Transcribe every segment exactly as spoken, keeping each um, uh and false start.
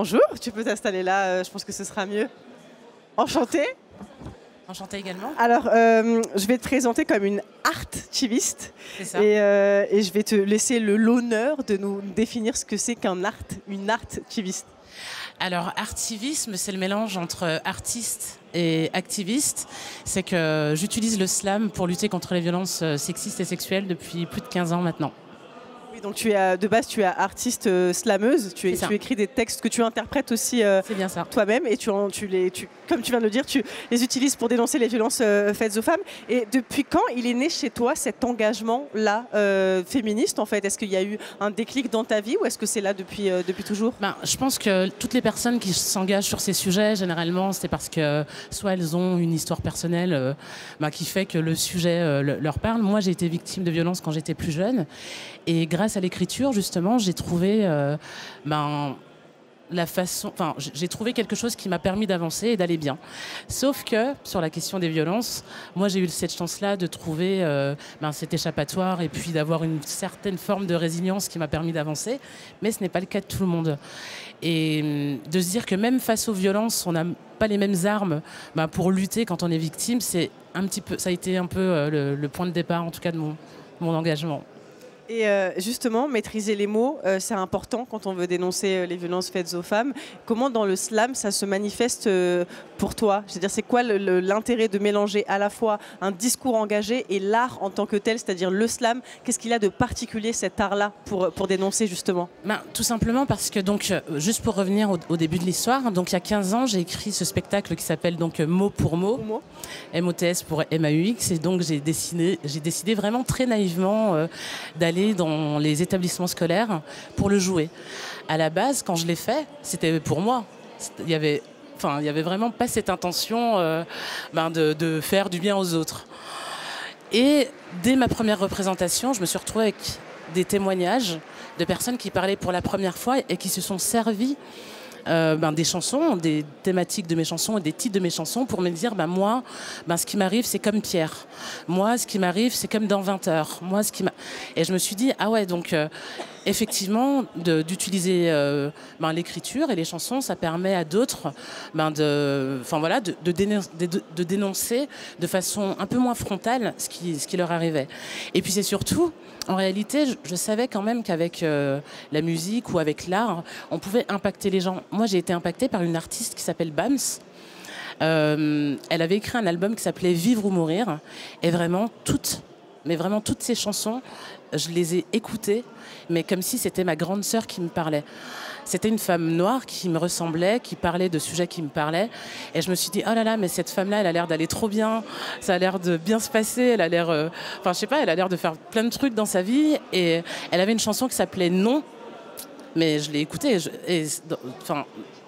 bonjour, tu peux t'installer là, euh, je pense que ce sera mieux. Enchantée. Enchantée également. Alors, euh, je vais te présenter comme une artiviste. C'est ça. Et, euh, et je vais te laisser l'honneur de nous définir ce que c'est qu'un art, une artiviste. Alors, artivisme, c'est le mélange entre artiste et activiste. C'est que j'utilise le slam pour lutter contre les violences sexistes et sexuelles depuis plus de quinze ans maintenant. Oui, donc tu es, de base, tu es artiste euh, slameuse, tu, es, tu écris des textes que tu interprètes aussi euh, toi-même et tu, en, tu les, tu, comme tu viens de le dire, tu les utilises pour dénoncer les violences euh, faites aux femmes. Et depuis quand il est né chez toi cet engagement-là euh, féministe en fait? Est-ce qu'il y a eu un déclic dans ta vie ou est-ce que c'est là depuis, euh, depuis toujours? Ben, je pense que toutes les personnes qui s'engagent sur ces sujets, généralement, c'est parce que soit elles ont une histoire personnelle euh, ben, qui fait que le sujet euh, leur parle. Moi, j'ai été victime de violences quand j'étais plus jeune et grâce à l'écriture, justement, j'ai trouvé euh, ben, la façon, enfin, j'ai trouvé quelque chose qui m'a permis d'avancer et d'aller bien. Sauf que sur la question des violences, moi, j'ai eu cette chance-là de trouver euh, ben, cet échappatoire et puis d'avoir une certaine forme de résilience qui m'a permis d'avancer. Mais ce n'est pas le cas de tout le monde. Et de se dire que même face aux violences, on n'a pas les mêmes armes ben, pour lutter quand on est victime, c'est un petit peu, ça a été un peu euh, le, le point de départ, en tout cas, de mon, mon engagement. Et euh, justement, maîtriser les mots, euh, c'est important quand on veut dénoncer euh, les violences faites aux femmes. Comment dans le slam, ça se manifeste euh, pour toi? C'est-à-dire, c'est quoi l'intérêt de mélanger à la fois un discours engagé et l'art en tant que tel, c'est-à-dire le slam? Qu'est-ce qu'il a de particulier, cet art-là, pour, pour dénoncer justement? Ben, tout simplement parce que, donc, juste pour revenir au, au début de l'histoire, donc il y a quinze ans, j'ai écrit ce spectacle qui s'appelle donc Mot pour mot, mot. M O T S pour M A U X, et donc j'ai décidé, j'ai décidé vraiment très naïvement euh, d'aller dans les établissements scolaires pour le jouer. À la base, quand je l'ai fait, c'était pour moi. Il y avait, enfin, il y avait vraiment pas cette intention euh, ben de, de faire du bien aux autres. Et dès ma première représentation, je me suis retrouvée avec des témoignages de personnes qui parlaient pour la première fois et qui se sont servis Euh, ben, des chansons, des thématiques de mes chansons et des titres de mes chansons pour me dire ben, moi, ben, ce qui m'arrive, c'est comme Pierre. Moi, ce qui m'arrive, c'est comme dans vingt heures. Moi, ce qui m'a... Et je me suis dit, ah ouais, donc euh, effectivement, d'utiliser euh, ben, l'écriture et les chansons, ça permet à d'autres ben, de, enfin, voilà, de, de, dénoncer, de, de dénoncer de façon un peu moins frontale ce qui, ce qui leur arrivait. Et puis c'est surtout, en réalité, je, je savais quand même qu'avec euh, la musique ou avec l'art, on pouvait impacter les gens. Moi, j'ai été impactée par une artiste qui s'appelle Bams. Euh, elle avait écrit un album qui s'appelait Vivre ou mourir. Et vraiment, toutes, mais vraiment toutes ces chansons, je les ai écoutées, mais comme si c'était ma grande sœur qui me parlait. C'était une femme noire qui me ressemblait, qui parlait de sujets qui me parlaient. Et je me suis dit, oh là là, mais cette femme-là, elle a l'air d'aller trop bien. Ça a l'air de bien se passer. Elle a l'air, euh, enfin, je sais pas, elle a l'air de faire plein de trucs dans sa vie. Et elle avait une chanson qui s'appelait Non. Mais je l'ai écoutée. Je, et, enfin,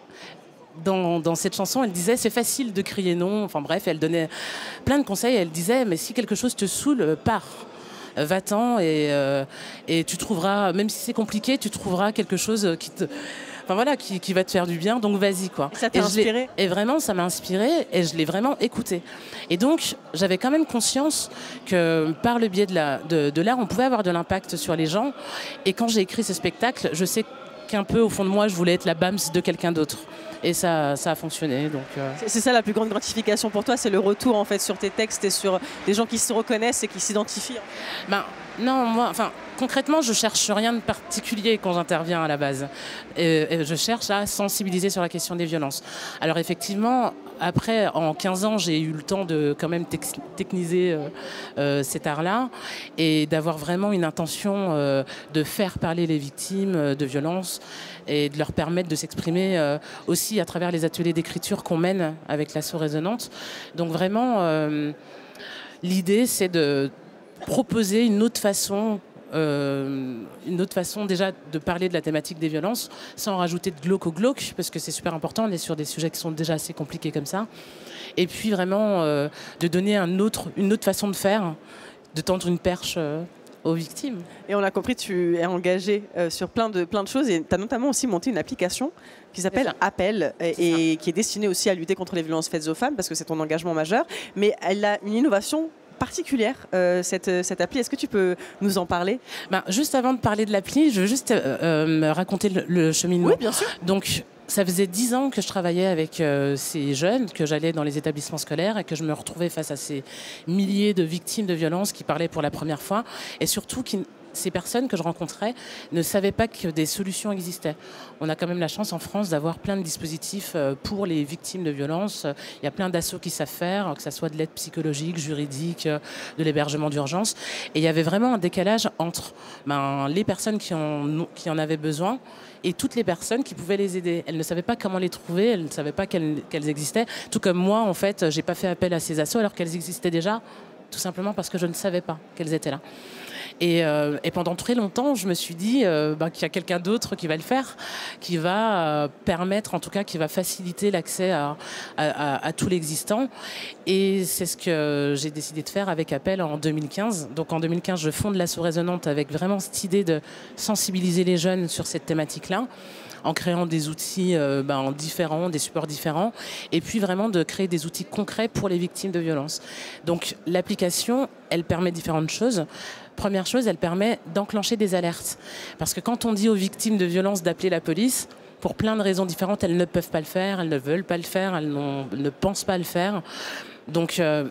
dans, dans cette chanson, elle disait, c'est facile de crier non. Enfin bref, elle donnait plein de conseils. Elle disait, mais si quelque chose te saoule, pars. Va-t'en et, euh, et tu trouveras, même si c'est compliqué, tu trouveras quelque chose qui te, enfin voilà, qui, qui va te faire du bien. Donc vas-y quoi. Et ça t'a inspiré? Et vraiment, ça m'a inspiré et je l'ai vraiment écouté. Et donc, j'avais quand même conscience que par le biais de la, de, de l'art, on pouvait avoir de l'impact sur les gens. Et quand j'ai écrit ce spectacle, je sais qu'un peu au fond de moi, je voulais être la Bams de quelqu'un d'autre. Et ça, ça a fonctionné. Donc, euh... c'est ça la plus grande gratification pour toi, c'est le retour en fait sur tes textes et sur des gens qui se reconnaissent et qui s'identifient. Ben, non, moi, enfin, concrètement, je cherche rien de particulier quand j'interviens à la base. Et, et je cherche à sensibiliser sur la question des violences. Alors effectivement, après, en quinze ans, j'ai eu le temps de quand même techniser euh, euh, cet art-là et d'avoir vraiment une intention euh, de faire parler les victimes euh, de violences et de leur permettre de s'exprimer euh, aussi à travers les ateliers d'écriture qu'on mène avec l'Asso Résonante. Donc vraiment, euh, l'idée, c'est de proposer une autre façon, euh, une autre façon déjà de parler de la thématique des violences, sans rajouter de glauque au glauque, parce que c'est super important, on est sur des sujets qui sont déjà assez compliqués comme ça. Et puis vraiment euh, de donner un autre, une autre façon de faire, de tendre une perche euh, aux victimes. Et on a compris, tu es engagé euh, sur plein de, plein de choses et tu as notamment aussi monté une application qui s'appelle Appel et, et qui est destinée aussi à lutter contre les violences faites aux femmes parce que c'est ton engagement majeur, mais elle a une innovation particulière, euh, cette, cette appli. Est-ce que tu peux nous en parler? Ben, juste avant de parler de l'appli, je veux juste euh, euh, raconter le, le cheminement. Oui, bien sûr. Donc, ça faisait dix ans que je travaillais avec euh, ces jeunes, que j'allais dans les établissements scolaires et que je me retrouvais face à ces milliers de victimes de violences qui parlaient pour la première fois et surtout qui... Ces personnes que je rencontrais ne savaient pas que des solutions existaient. On a quand même la chance en France d'avoir plein de dispositifs pour les victimes de violences. Il y a plein d'assos qui savent faire, que ce soit de l'aide psychologique, juridique, de l'hébergement d'urgence. Et il y avait vraiment un décalage entre ben, les personnes qui en, qui en avaient besoin et toutes les personnes qui pouvaient les aider. Elles ne savaient pas comment les trouver, elles ne savaient pas qu'elles, qu'elles existaient. Tout comme moi, en fait, j'ai pas fait appel à ces assos alors qu'elles existaient déjà, tout simplement parce que je ne savais pas qu'elles étaient là. Et, euh, et pendant très longtemps, je me suis dit euh, bah, qu'il y a quelqu'un d'autre qui va le faire, qui va euh, permettre, en tout cas, qui va faciliter l'accès à, à, à, à tout l'existant. Et c'est ce que j'ai décidé de faire avec Appel en deux mille quinze. Donc en deux mille quinze, je fonde l'Asso Résonante avec vraiment cette idée de sensibiliser les jeunes sur cette thématique-là, en créant des outils euh, ben, différents, des supports différents, et puis vraiment de créer des outils concrets pour les victimes de violences. Donc l'application, elle permet différentes choses. Première chose, elle permet d'enclencher des alertes. Parce que quand on dit aux victimes de violences d'appeler la police, pour plein de raisons différentes, elles ne peuvent pas le faire, elles ne veulent pas le faire, elles ne pensent pas le faire. Donc, euh,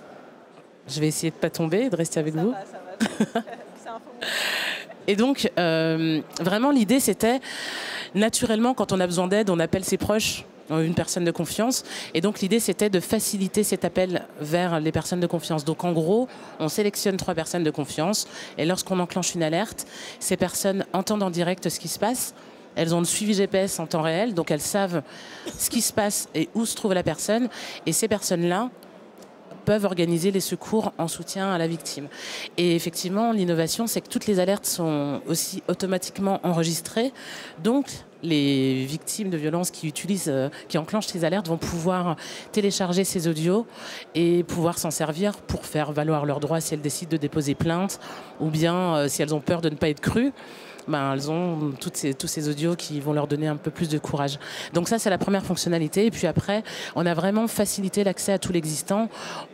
je vais essayer de ne pas tomber, de rester avec ça vous. Va, ça va. C'est un faux mot. Et donc, euh, vraiment, l'idée, c'était, naturellement, quand on a besoin d'aide, on appelle ses proches, une personne de confiance. Et donc, l'idée, c'était de faciliter cet appel vers les personnes de confiance. Donc, en gros, on sélectionne trois personnes de confiance. Et lorsqu'on enclenche une alerte, ces personnes entendent en direct ce qui se passe. Elles ont le suivi G P S en temps réel. Donc, elles savent ce qui se passe et où se trouve la personne. Et ces personnes-là peuvent organiser les secours en soutien à la victime. Et effectivement, l'innovation, c'est que toutes les alertes sont aussi automatiquement enregistrées. Donc, les victimes de violences qui utilisent, euh, qui enclenchent ces alertes vont pouvoir télécharger ces audios et pouvoir s'en servir pour faire valoir leurs droits si elles décident de déposer plainte ou bien euh, si elles ont peur de ne pas être crues. Ben, elles ont toutes ces, tous ces audios qui vont leur donner un peu plus de courage. Donc ça, c'est la première fonctionnalité. Et puis après, on a vraiment facilité l'accès à tout l'existant.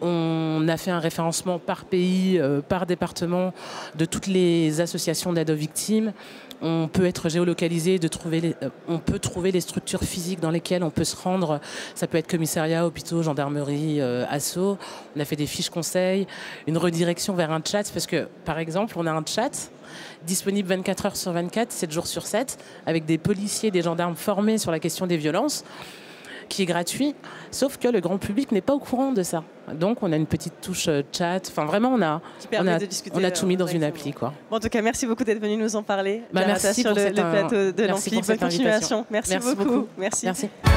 On a fait un référencement par pays, euh, par département de toutes les associations d'aide aux victimes. On peut être géolocalisé, de trouver les, euh, on peut trouver les structures physiques dans lesquelles on peut se rendre. Ça peut être commissariat, hôpitaux, gendarmerie, euh, asso. On a fait des fiches conseils, une redirection vers un chat, parce que, par exemple, on a un chat disponible vingt-quatre heures sur vingt-quatre, sept jours sur sept, avec des policiers, des gendarmes formés sur la question des violences, qui est gratuit, sauf que le grand public n'est pas au courant de ça. Donc on a une petite touche chat, enfin vraiment on a, on a, on a tout mis dans une appli, quoi. Bon, en tout cas, merci beaucoup d'être venu nous en parler. Bah, merci pour sur le, cette, le plateau de merci l'Ampli. Bonne continuation. Merci, merci beaucoup. beaucoup. Merci. Merci.